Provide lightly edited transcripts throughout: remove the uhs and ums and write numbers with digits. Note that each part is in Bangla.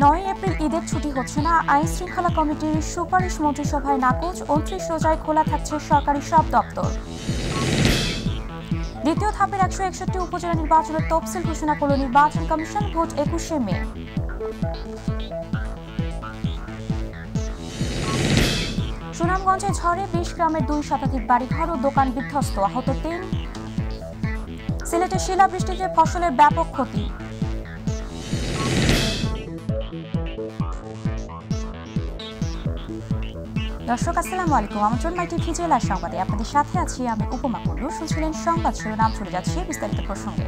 9 এপ্রিল ঈদের ছুটি হচ্ছে না, আইন শৃঙ্খলা কমিটির সুপারিশ মন্ত্রিসভায় নাকচ। 29 রোজায় খোলা থাকছে সরকারি সব দপ্তর। দ্বিতীয় ধাপের 161 উপজেলা নির্বাচনের তফসিল ঘোষণা করল নির্বাচন কমিশন। ভোট 21 মে। সুনামগঞ্জে ঝড়ে 20 গ্রামের 2 শতাধিক বাড়িঘর ও দোকান বিধ্বস্ত, আহত 3। সিলেটে শিলাবৃষ্টিতে ফসলের ব্যাপক ক্ষতি। দর্শক আসসালামু আলাইকুম, আমন্ত্রণ মাই টিভি জেলার সংবাদে আপনাদের সাথে আছি আমি উপমা কুন্ডু। শুনছিলেন সংবাদ শিরোনাম, চলে যাচ্ছে বিস্তারিত প্রসঙ্গে।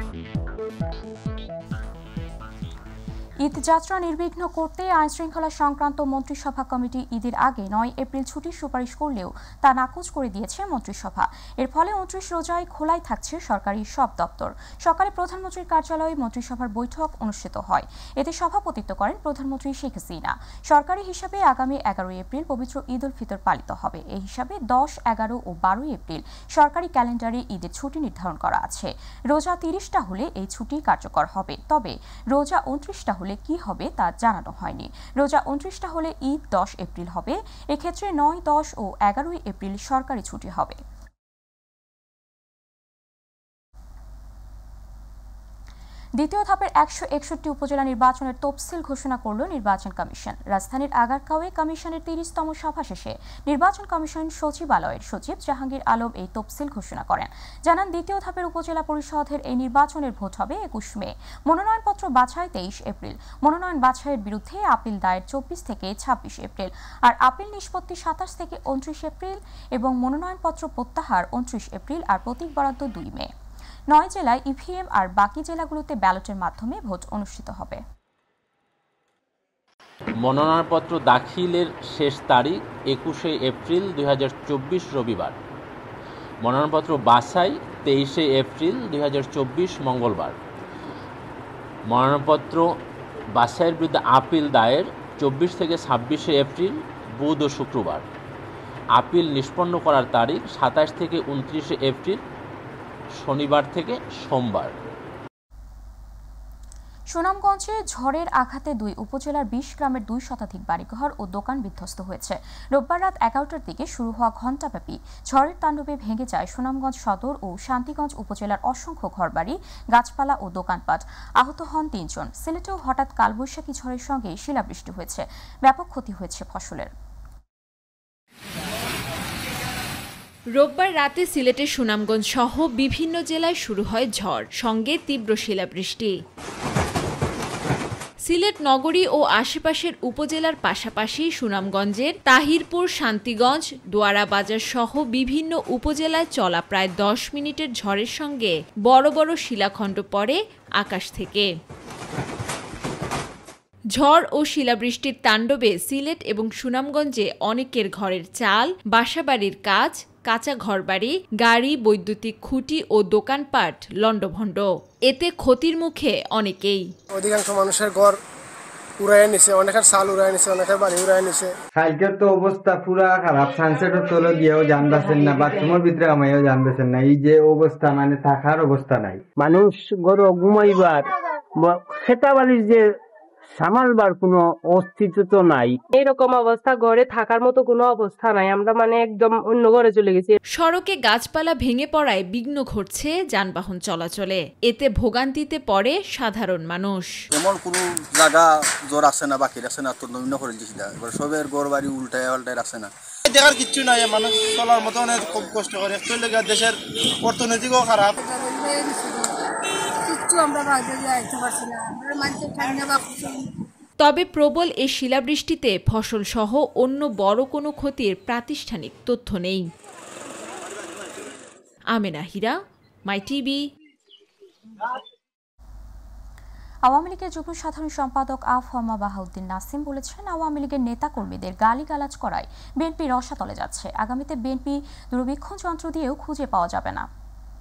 ঈদ যাত্রা নির্বিঘ্ন করতে আইন শৃঙ্খলা সংক্রান্ত মন্ত্রিসভা কমিটি ঈদের আগে 9 এপ্রিল ছুটির সুপারিশ করলেও তা নাকচ করে দিয়েছে মন্ত্রিসভা। এর ফলে 29 রোজায় খোলাই থাকছে সরকারি সব দপ্তর। সকালে প্রধানমন্ত্রীর কার্যালয়ে মন্ত্রিসভার বৈঠক অনুষ্ঠিত হয়। এতে সভাপতিত্ব করেন প্রধানমন্ত্রী শেখ হাসিনা। সরকারি হিসাবে আগামী 11 এপ্রিল পবিত্র ঈদ উল ফিতর পালিত হবে। এই হিসাবে 10, 11 ও 12 এপ্রিল সরকারি ক্যালেন্ডারে ঈদের ছুটি নির্ধারণ করা আছে। রোজা 30টা হলে এই ছুটি কার্যকর হবে, তবে রোজা 29টা হলে কি হবে তা জানানো হয়নি। রোজা 29টা হলে ঈদ 10 এপ্রিল হবে। এক্ষেত্রে 9, 10 ও 11 এপ্রিল সরকারি ছুটি হবে। দ্বিতীয় ধাপের 161 উপজেলা নির্বাচনের তফসিল ঘোষণা করল নির্বাচন কমিশন। রাজধানীর আগারগাঁওয়ে কমিশনের 30তম সভা শেষে নির্বাচন কমিশন সচিবালয়ের সচিব জাহাঙ্গীর আলম এই তফসিল ঘোষণা করেন। জানান, দ্বিতীয় ধাপের উপজেলা পরিষদের এই নির্বাচনের ভোট হবে 21 মে। মনোনয়নপত্র বাছাই 23 এপ্রিল। মনোনয়ন বাছাইয়ের বিরুদ্ধে আপিল দায়ের 24 থেকে 26 এপ্রিল, আর আপিল নিষ্পত্তি 27 থেকে 29 এপ্রিল এবং মনোনয়নপত্র প্রত্যাহার 29 এপ্রিল, আর প্রতীক বরাদ্দ 2 মে। 9 জেলায় ইভিএম আর বাকি জেলাগুলোতে ব্যালটের মাধ্যমে ভোট অনুষ্ঠিত হবে। মনোনয়নপত্র দাখিলের শেষ তারিখ 21 এপ্রিল 2024 রবিবার। মনোনয়নপত্র বাছাই 23 এপ্রিল 2024 মঙ্গলবার। মনোনয়নপত্র বাছাইয়ের বিরুদ্ধে আপিল দায়ের 24 থেকে 26 এপ্রিল বুধ ও শুক্রবার। আপিল নিষ্পন্ন করার তারিখ 27 থেকে 29 এপ্রিল শনিবার থেকে সোমবার। সুনামগঞ্জে ঝড়ের আঘাতে 2 উপজেলার 20 গ্রামের 2 শতাধিক বাড়িঘর ও দোকান বিধ্বস্ত হয়েছে। রোববার রাত 11টার দিকে শুরু হওয়া ঘণ্টাব্যাপী ঝড়ের তাণ্ডবে ভেঙে যায় সুনামগঞ্জ সদর ও শান্তিগঞ্জ উপজেলার অসংখ্য ঘরবাড়ি, গাছপালা ও দোকানপাট। আহত হন 3 জন। সিলেটেও হঠাৎ কালবৈশাখী ঝড়ের সঙ্গে শিলাবৃষ্টি হয়েছে। ব্যাপক ক্ষতি হয়েছে ফসলের। রোববার রাতে সিলেটের সুনামগঞ্জ সহ বিভিন্ন জেলায় শুরু হয় ঝড়, সঙ্গে তীব্র শিলাবৃষ্টি। সিলেট নগরী ও আশেপাশের উপজেলার পাশাপাশি সুনামগঞ্জের তাহিরপুর, শান্তিগঞ্জ, দোয়ারা বাজার সহ বিভিন্ন উপজেলায় চলা প্রায় 10 মিনিটের ঝড়ের সঙ্গে বড় বড় শিলাখণ্ড পড়ে আকাশ থেকে। ঝড় ও শিলাবৃষ্টির তাণ্ডবে সিলেট এবং সুনামগঞ্জে অনেকের ঘরের চাল, বাসাবাড়ির কাজ, কাঁচা ঘরবাড়ি, গাড়ি, বৈদ্যুতিক খুঁটি ও দোকানপাট লণ্ডভণ্ড। এতে ক্ষতির মুখে অনেকেই। অধিকাংশ মানুষের ঘর উড়াইয়া নিছে, অনেকের চাল উড়াইয়া নিছে, অনেকের বাড়ি উড়াইয়া নিছে। সাইকেল তো অবস্থা পুরা খারাপ। সানসেটের তলে গিয়েও জানবেছেন না, বাথরুমের ভিতরে আমায়ও জানবেছেন না। এই যে অবস্থা, মানে থাকার অবস্থা নাই। মানুষ ঘর ঘুমাইবার, খেতা বালির যে সামালবার কোনো অস্তিত্ব তো নাই। এইরকম অবস্থা, ঘরে থাকার মতো কোনো অবস্থা নাই। আমরা একদম অন্য ঘরে চলে গেছি। সড়কে গাছপালা ভেঙে পড়ায় বিঘ্ন ঘটছে যানবাহন চলাচলে। এতে ভোগান্তিতে পড়ে সাধারণ মানুষ। এমন কোনো জায়গা জ্বর আছে না, বাকি আছে না, তো নমুনা করে দিছি না। এবার সবের ঘর বাড়ি উল্টায় পাল্টায় আছে না, দেখার কিচ্ছু নাই। মানুষ চলার মতো অনেক খুব কষ্ট করে। দেশের অর্থনৈতিকও খারাপ। তবে প্রবল এই শিলাবৃষ্টিতে ফসল সহ অন্য বড় কোনো ক্ষতির প্রাতিষ্ঠানিক তথ্য নেই। Amena Hira, my TV. আওয়ামী লীগের যুগ্ম সাধারণ সম্পাদক আফহামা বাহাউদ্দিন নাসিম বলেছেন, আওয়ামী লীগের নেতাকর্মীদের গালিগালাজ করায় বিএনপি রসাতলে যাচ্ছে। আগামীতে বিএনপি দূরবীক্ষণ যন্ত্র দিয়েও খুঁজে পাওয়া যাবে না।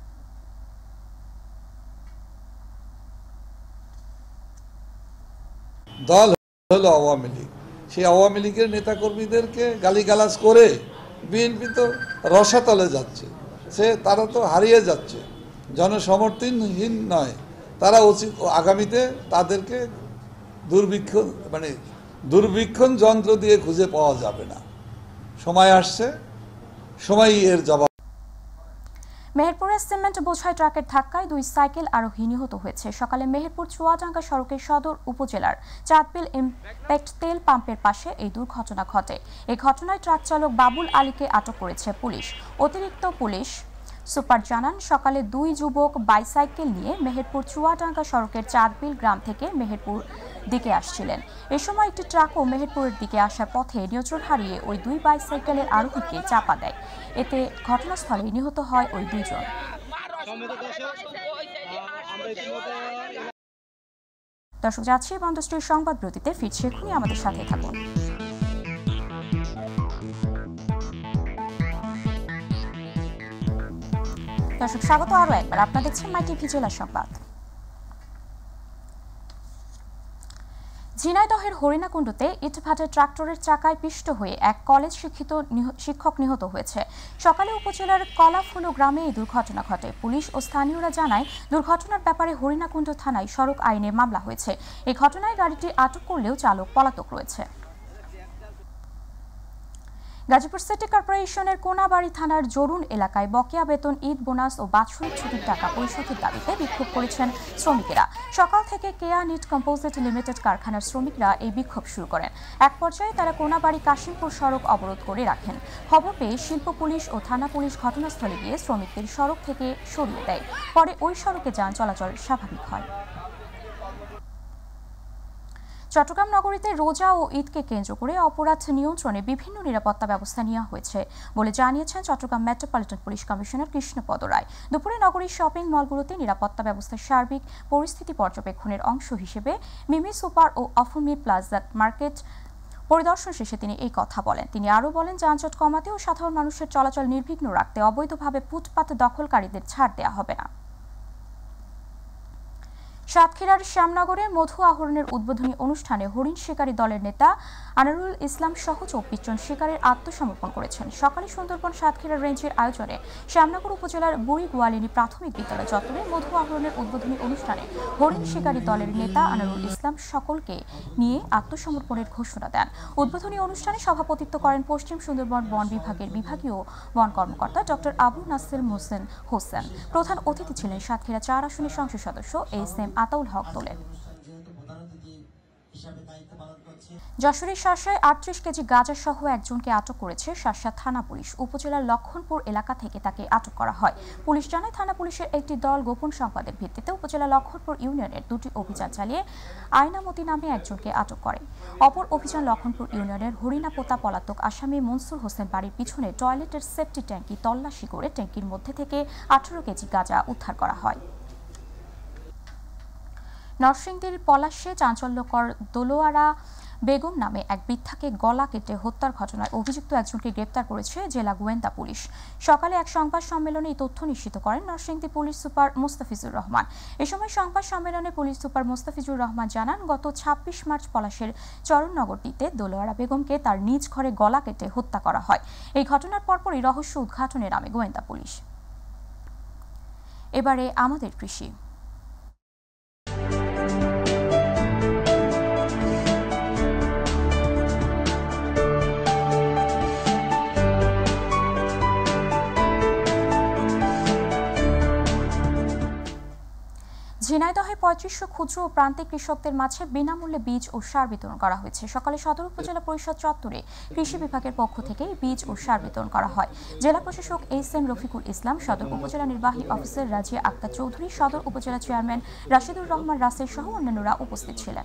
দল হলো আওয়ামী লীগ, সেই আওয়ামী লীগের নেতাকর্মীদেরকে গালিগালাজ করে বিএনপি তো রসাতলে যাচ্ছে। তারা তো হারিয়ে যাচ্ছে, জনসমর্থনহীন নয়। তারা উচিত আগামীতে তাদেরকে দুর্বীক্ষণ যন্ত্র দিয়ে খুঁজে পাওয়া যাবে না। সময় আসছে, সময়ই এর জবাব। মেহেরপুরের সিমেন্ট বোঝাই ট্রাকের ধাক্কায় 2 সাইকেল আরোহী নিহত হয়েছে। সকালে মেহেরপুর চুয়াডাঙ্গা সড়কের সদর উপজেলার চাঁদবিল ইম্প্যাক্ট তেল পাম্পের পাশে এই দুর্ঘটনা ঘটে। এই ঘটনায় ট্রাক চালক বাবুল আলীকে আটক করেছে পুলিশ। অতিরিক্ত পুলিশ সুপার জানান, সকালে 2 যুবক বাইসাইকেল নিয়ে মেহেরপুর চুয়াডাঙ্গা সড়কের চাঁদবিল গ্রাম থেকে মেহেরপুর দিকে আসছিলেন। এ সময় একটি ট্রাকও মেহেরপুরের দিকে আসার পথে নিয়ন্ত্রণ হারিয়ে ওই 2 বাইসাইকেলের আরোহীকে চাপা দেয়। এতে ঘটনাস্থলে নিহত হয় ওই 2 জন। দর্শক, যাচ্ছি বন্ধুশ্রীর সংবাদ বিরতিতে, ফিরছি এখনই, আমাদের সাথে থাকুন। দর্শক, স্বাগত আরও একবার। আপনারা দেখছেন মাই টিভি জেলা সংবাদ। ঝিনাইদহের হরিণাকুণ্ডুতে ইটভাটার ট্রাক্টরের চাকায় পিষ্ট হয়ে এক কলেজ শিক্ষক নিহত হয়েছে। সকালে উপজেলার কলাফুলো গ্রামে এই দুর্ঘটনা ঘটে। পুলিশ ও স্থানীয়রা জানায়, দুর্ঘটনার ব্যাপারে হরিণাকুণ্ডু থানায় সড়ক আইনে মামলা হয়েছে। এই ঘটনায় গাড়িটি আটক করলেও চালক পলাতক রয়েছে। গাজীপুর সিটি কর্পোরেশনের কোনাবাড়ি থানার জরুন এলাকায় বকেয়া বেতন, ঈদ বোনাস ও বাৎসরিক ছুটির টাকা পরিশোধের দাবিতে বিক্ষোভ করেছেন শ্রমিকেরা। সকাল থেকে কেয়া নিট কম্পোজিট লিমিটেড কারখানার শ্রমিকরা এই বিক্ষোভ শুরু করেন। এক পর্যায়ে তারা কোনাবাড়ি কাশিমপুর সড়ক অবরোধ করে রাখেন। খবর পেয়ে শিল্প পুলিশ ও থানা পুলিশ ঘটনাস্থলে গিয়ে শ্রমিকদের সড়ক থেকে সরিয়ে দেয়। পরে ওই সড়কে যান চলাচল স্বাভাবিক হয়। চট্টগ্রাম নগরীতে রোজা ও ঈদকে কেন্দ্র করে অপরাধ নিয়ন্ত্রণে বিভিন্ন নিরাপত্তা ব্যবস্থা নেওয়া হয়েছে বলে জানিয়েছেন Chattogram metropolitan police commissioner Krishnapada Roy. দুপুরে নগরীর শপিং মলগুলোতে নিরাপত্তা ব্যবস্থার সার্বিক পরিস্থিতি পর্যবেক্ষণের অংশ হিসেবে মিমি সুপার ও অফুমি প্লাজা মার্কেট পরিদর্শন শেষে তিনি এই কথা বলেন। তিনি আরও বলেন, যানজট কমাতে ও সাধারণ মানুষের চলাচল নির্বিঘ্ন রাখতে অবৈধভাবে ফুটপাত দখলকারীদের ছাড় দেওয়া হবে না। সাতক্ষীরার শ্যামনগরে মধু আহরণের উদ্বোধনী অনুষ্ঠানে হরিণ শিকারী দলের নেতা আনারুল ইসলাম সহ 24 জন শিকারীর আত্মসমর্পণ করেছেন। সকালে সুন্দরবন সাতক্ষীরা রেঞ্জের আয়োজনে শ্যামনগর উপজেলার বুড়ি গোয়ালিনী প্রাথমিক বিদ্যালয় চত্বরে মধু আহরণের উদ্বোধনী অনুষ্ঠানে হরিণ শিকারী দলের নেতা আনারুল ইসলাম সকলকে নিয়ে আত্মসমর্পণের ঘোষণা দেন। উদ্বোধনী অনুষ্ঠানে সভাপতিত্ব করেন পশ্চিম সুন্দরবন বন বিভাগের বিভাগীয় বন কর্মকর্তা ডক্টর আবু নাসির হোসেন। প্রধান অতিথি ছিলেন সাতক্ষীরা 4 আসনের সংসদ সদস্য এস.এম. আতাউল হক তোলেন। যশোরের শাসায় 38 কেজি গাঁজা সহ একজনকে আটক করেছে শাসা থানা পুলিশ। উপজেলার লক্ষণপুর এলাকা থেকে তাকে আটক করা হয়। পুলিশ জানায়, থানা পুলিশের একটি দল গোপন সংবাদের ভিত্তিতে উপজেলা লক্ষণপুর ইউনিয়নের 2টি অভিযান চালিয়ে আয়নামতি নামে একজনকে আটক করে। অপর অভিযান লক্ষণপুর ইউনিয়নের হরিণাপোতা পলাতক আসামি মনসুর হোসেন বাড়ির পিছনে টয়লেটের সেফটি ট্যাঙ্কি তল্লাশি করে ট্যাঙ্কির মধ্যে থেকে 18 কেজি গাঁজা উদ্ধার করা হয়। নরসিংদীর পলাশে চাঞ্চল্যকর দোলোয়ারা বেগম নামে এক বৃদ্ধাকে গলা কেটে হত্যার ঘটনায় অভিযুক্ত একজনকে গ্রেপ্তার করেছে জেলা গোয়েন্দা পুলিশ। সকালে এক সংবাদ সম্মেলনে এই তথ্য নিশ্চিত করেন নরসিংদী পুলিশ সুপার মোস্তাফিজুর রহমান। এ সময় সংবাদ সম্মেলনে পুলিশ সুপার মোস্তাফিজুর রহমান জানান, গত 26 মার্চ পলাশের চরণনগরটিতে দোলোয়ারা বেগমকে তার নিজ ঘরে গলা কেটে হত্যা করা হয়। এই ঘটনার পরপরই রহস্য উদ্ঘাটনে নামে গোয়েন্দা পুলিশ। এবারে আমাদের কৃষি। ঝিনাইদহে 3500 ক্ষুদ্র ও প্রান্তিক কৃষকদের মাঝে বিনামূল্যে বীজ ও সার বিতরণ করা হয়েছে। সকালে সদর উপজেলা পরিষদ চত্বরে কৃষি বিভাগের পক্ষ থেকে বীজ ও সার বিতরণ করা হয়। জেলা প্রশাসক এস.এম. রফিকুল ইসলাম, সদর উপজেলা নির্বাহী অফিসার রাজিয়া আক্তার চৌধুরী, সদর উপজেলা চেয়ারম্যান রাশিদুর রহমান রাসেল সহ অন্যান্যরা উপস্থিত ছিলেন।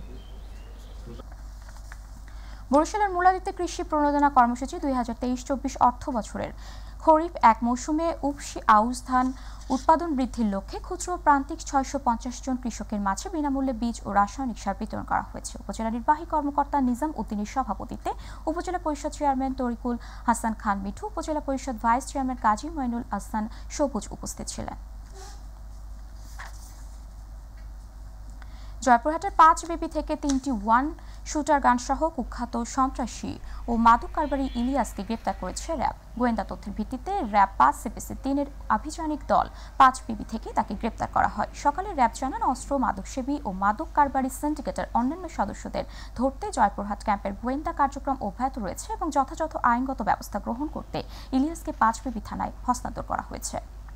বরিশালের মুলাদীতে কৃষি প্রণোদনা কর্মসূচি 2023-24 অর্থ বছরের খরিফ এক মৌসুমে উপসি আউশ ধান উৎপাদন বৃদ্ধির লক্ষ্যে ক্ষুদ্র প্রান্তিক 650 জন কৃষকের মাঝে বিনামূল্যে বীজ ও রাসায়নিক সার বিতরণ করা হয়েছে। উপজেলা নির্বাহী কর্মকর্তা নিজাম উদ্দিনের সভাপতিত্বে উপজেলা পরিষদ চেয়ারম্যান তরিকুল হাসান খান মিঠু, উপজেলা পরিষদ ভাইস চেয়ারম্যান কাজী মইনুল আহসান সবুজ উপস্থিত ছিলেন। জয়পুরহাটের 5 বিবি থেকে 3টি ওয়ান শুটার গান সহ কুখ্যাত সন্ত্রাসী ও মাদক কারবারি ইলিয়াসকে গ্রেপ্তার করেছে র্যাব। গোয়েন্দা তথ্যের ভিত্তিতে র্যাব 5 সিপিসি 3-এর আভিযানিক দল 5 বিবি থেকে তাকে গ্রেপ্তার করা হয়। সকালে র্যাব জানান অস্ত্র মাদকসেবী ও মাদক কারবারি সিন্ডিকেটের অন্যান্য সদস্যদের ধরতে জয়পুরহাট ক্যাম্পের গোয়েন্দা কার্যক্রম অব্যাহত রয়েছে এবং যথাযথ আইনগত ব্যবস্থা গ্রহণ করতে ইলিয়াসকে 5 বিবি থানায় হস্তান্তর করা হয়েছে।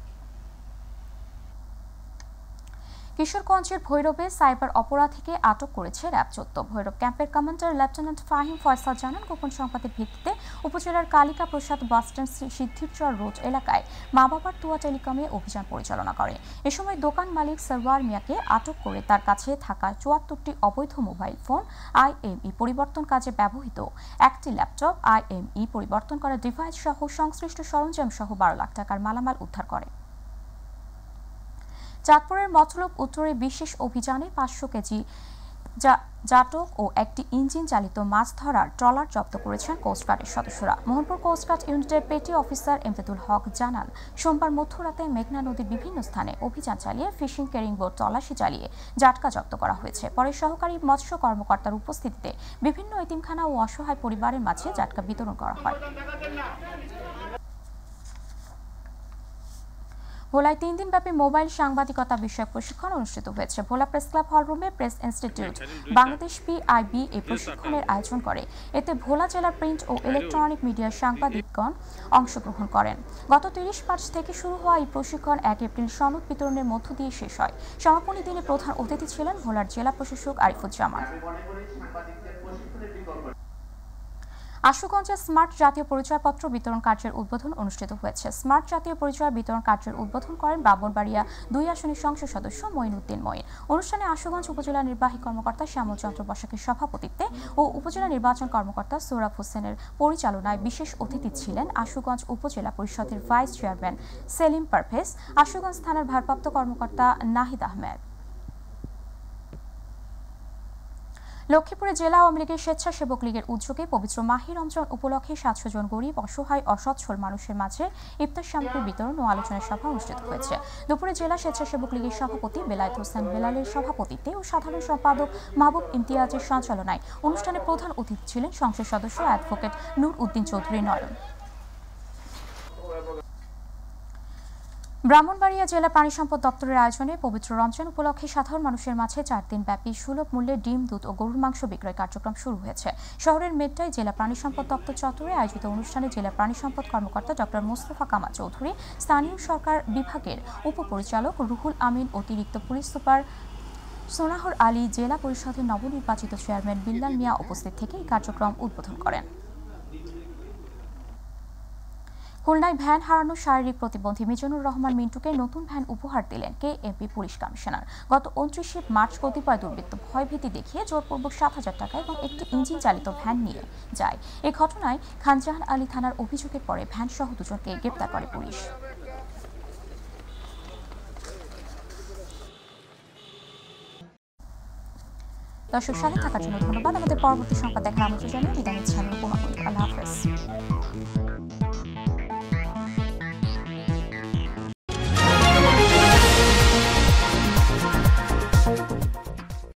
কিশোরগঞ্জের ভৈরবে সাইবার অপরাধীকে আটক করেছে র্যাব 14। ভৈরব ক্যাম্পের কমান্ডার লেফটেন্যান্ট ফাহিম ফয়সাল জানান গোপন সংবাদের ভিত্তিতে উপজেলার কালিকা প্রসাদ বাসস্ট্যান্ড সিদ্ধিরচর রোড এলাকায় মা বাবার তুয়া টেলিকমে অভিযান পরিচালনা করে। এ সময় দোকান মালিক সরওয়ার মিয়াকে আটক করে তার কাছে থাকা 74টি অবৈধ মোবাইল ফোন, IME পরিবর্তন কাজে ব্যবহৃত একটি ল্যাপটপ, IME পরিবর্তন করা ডিভাইস সহ সংশ্লিষ্ট সরঞ্জাম সহ 12 লাখ টাকার মালামাল উদ্ধার করে। চাঁদপুরের মতলব উত্তরে বিশেষ অভিযানে 500 কেজি জাটক ও একটি ইঞ্জিন চালিত মাছ ধরার ট্রলার জব্দ করেছেন কোস্টগার্ডের সদস্যরা। মোহনপুর কোস্টগার্ড ইউনিটের পেটি অফিসার এমদাদুল হক জানান, সোমবার মধ্যরাতে মেঘনা নদীর বিভিন্ন স্থানে অভিযান চালিয়ে ফিশিং ক্যারিং বোট তল্লাশি চালিয়ে জাটকা জব্দ করা হয়েছে। পরে সহকারী মৎস্য কর্মকর্তার উপস্থিতিতে বিভিন্ন এতিমখানা ও অসহায় পরিবারের মাঝে জাটকা বিতরণ করা হয়। ভোলায় 3 দিনব্যাপী মোবাইল সাংবাদিকতা বিষয়ক প্রশিক্ষণ অনুষ্ঠিত হয়েছে। ভোলা প্রেস ক্লাব হলরুমে প্রেস ইনস্টিটিউট বাংলাদেশ PIB এই প্রশিক্ষণের আয়োজন করে। এতে ভোলা জেলার প্রিন্ট ও ইলেকট্রনিক মিডিয়ার সাংবাদিকগণ অংশগ্রহণ করেন। গত 30 মার্চ থেকে শুরু হওয়া এই প্রশিক্ষণ 1 এপ্রিল সনদ বিতরণের মধ্য দিয়ে শেষ হয়। সমাপনী দিনে প্রধান অতিথি ছিলেন ভোলার জেলা প্রশাসক আরিফুজ্জামান। আশুগঞ্জে স্মার্ট জাতীয় পরিচয়পত্র বিতরণ কার্যের উদ্বোধন অনুষ্ঠিত হয়েছে। স্মার্ট জাতীয় পরিচয় বিতরণ কার্যের উদ্বোধন করেন ব্রাহ্মণবাড়িয়া 2 আসনের সংসদ সদস্য মঈনুদ্দিন মঈন। অনুষ্ঠানে আশুগঞ্জ উপজেলা নির্বাহী কর্মকর্তা শ্যামল চন্দ্র বসাকের সভাপতিত্বে ও উপজেলা নির্বাচন কর্মকর্তা সোহরাব হোসেনের পরিচালনায় বিশেষ অতিথি ছিলেন আশুগঞ্জ উপজেলা পরিষদের ভাইস চেয়ারম্যান সেলিম পারভেজ, আশুগঞ্জ থানার ভারপ্রাপ্ত কর্মকর্তা নাহিদ আহমেদ। লক্ষ্মীপুরে জেলা আওয়ামী লীগের স্বেচ্ছাসেবক লীগের উদ্যোগে পবিত্র মাহে রমজান উপলক্ষে 700 জন গরিব, অসহায়, অসচ্ছল মানুষের মাঝে ইফতার সামগ্রী বিতরণ ও আলোচনা সভা অনুষ্ঠিত হয়েছে। দুপুরে জেলা স্বেচ্ছাসেবক লীগের সভাপতি বেলায়েত হোসেন বেলালের সভাপতিত্বে ও সাধারণ সম্পাদক মাহবুব ইমতিয়াজের সঞ্চালনায় অনুষ্ঠানে প্রধান অতিথি ছিলেন সংসদ সদস্য অ্যাডভোকেট নূর উদ্দিন চৌধুরী নয়ন। ব্রাহ্মণবাড়িয়া জেলা প্রাণী সম্পদ দপ্তরের আয়োজনে পবিত্র রমজান উপলক্ষে সাধারণ মানুষের মাঝে 4 দিন ব্যাপী সুলভ মূল্যে ডিম, দুধ ও গরুর মাংস বিক্রয় কার্যক্রম শুরু হয়েছে। শহরের মেট্টায় জেলা প্রাণী সম্পদ দপ্তর চত্বরে আয়োজিত অনুষ্ঠানে জেলা প্রাণী সম্পদ কর্মকর্তা ডক্টর মোস্তফা কামাল চৌধুরী, স্থানীয় সরকার বিভাগের উপপরিচালক রুহুল আমিন, অতিরিক্ত পুলিশ সুপার সোনাহর আলী, জেলা পরিষদের নবনির্বাচিত চেয়ারম্যান বিল্লাল মিয়া উপস্থিত থেকে এই কার্যক্রম উদ্বোধন করেন। খুলনায় ভ্যান হারানো শারীরিক প্রতিবন্ধী মিজানুর রহমান মিন্টুকে নতুন ভ্যান উপহার দিলেন কেএমপি পুলিশ কমিশনার। গত 29 মার্চ কতিপয় দুর্বৃত্ত ভয়ভীতি দেখিয়ে জোরপূর্বক 7,000 টাকা এবং একটি ইঞ্জিন চালিত ভ্যান নিয়ে যায়। এই ঘটনায় খানজাহান আলী থানার অভিযোগের পরে ভ্যান সহ দুজনকে গ্রেপ্তার করে পুলিশ। দর্শক, সাথে থাকার জন্য ধন্যবাদ। আমাদের পরবর্তী সংবাদ দেখার আমন্ত্রণ জানিয়ে বিদায় নিচ্ছি আমি উপমা। আল্লাহ হাফেজ।